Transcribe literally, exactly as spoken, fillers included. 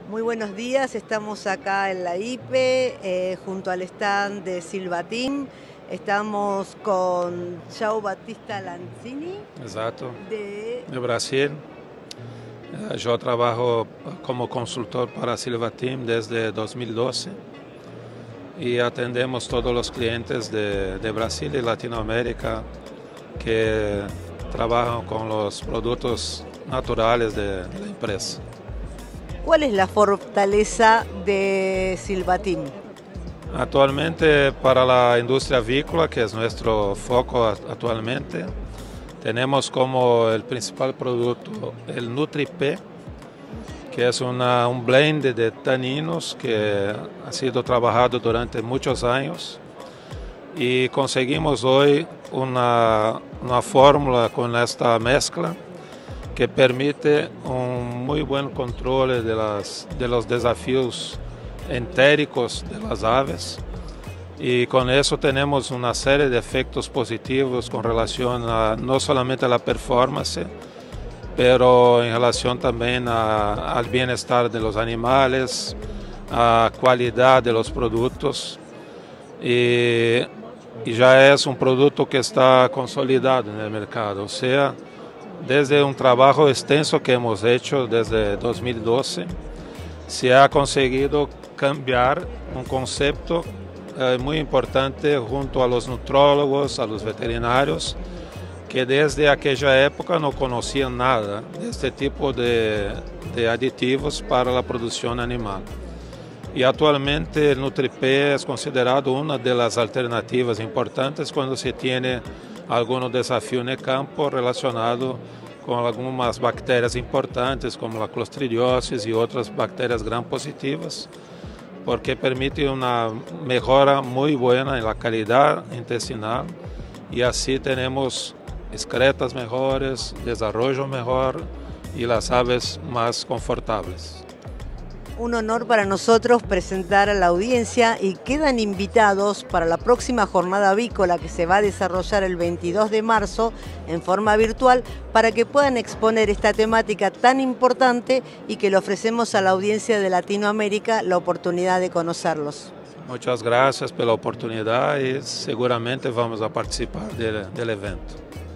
Muy buenos días, estamos acá en la I P E, eh, junto al stand de Silvatim. Estamos con João Batista Lanzini. Exato, de... de Brasil. Eu trabalho como consultor para a Silvatim desde dois mil e doze e atendemos todos os clientes de, de Brasil e Latinoamérica que trabalham com os produtos naturais da empresa. ¿Cuál es la fortaleza de Silvatim? Actualmente, para a indústria avícola, que é nosso foco atualmente, temos como o principal produto o NutriP, que é uma, um blend de taninos que ha sido trabalhado durante muitos anos e conseguimos hoje uma, uma fórmula com esta mezcla que permite um muito bom controle de, las, de los desafios entéricos de las aves y con eso tenemos una serie de efectos positivos con relación a no solamente a la performance, pero en relación también a, al bienestar de los animales, a calidad de los productos y, y ya es un producto que está consolidado en el mercado, o sea, desde un trabajo extenso que hemos hecho desde dos mil doce, se ha conseguido cambiar un concepto eh, muy importante junto a los nutrólogos, a los veterinarios, que desde aquella época no conocían nada de este tipo de, de aditivos para la producción animal. Y actualmente el NutriP es considerado una de las alternativas importantes cuando se tiene algún desafío en el campo relacionado con algunas bacterias importantes como la clostridiosis y otras bacterias gram positivas, porque permite una mejora muy buena en la calidad intestinal y así tenemos excretas mejores, desarrollo mejor y las aves más confortables. Un honor para nosotros presentar a la audiencia y quedan invitados para la próxima jornada avícola que se va a desarrollar el veintidós de marzo en forma virtual para que puedan exponer esta temática tan importante y que le ofrecemos a la audiencia de Latinoamérica la oportunidad de conocerlos. Muchas gracias por la oportunidad y seguramente vamos a participar del, del evento.